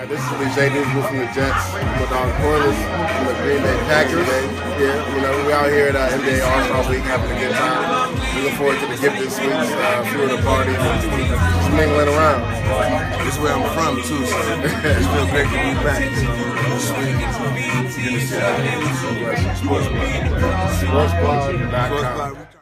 Hi, this is Leger Douzable from the Jets. I'm with Quarless from the Green Bay Packers. Yeah, we're out here at NBA All-Star Week having a good time. We look forward to the gift this week, Florida party, just mingling around. This is where I'm from too, so it's real great to be back. SportsBlog.com. SportsBlog.com.